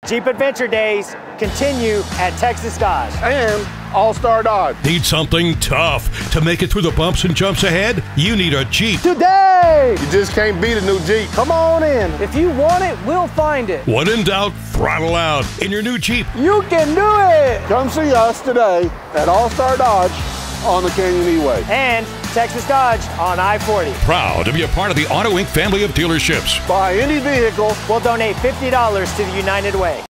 Jeep Adventure Days continue at Texas Dodge. And All-Star Dodge. Need something tough to make it through the bumps and jumps ahead? You need a Jeep. Today! You just can't beat a new Jeep. Come on in. If you want it, we'll find it. When in doubt, throttle out in your new Jeep. You can do it! Come see us today at All-Star Dodge on the Canyon E-Way. And Texas Dodge on I-40. Proud to be a part of the Auto Inc. family of dealerships. Buy any vehicle. We'll donate $50 to the United Way.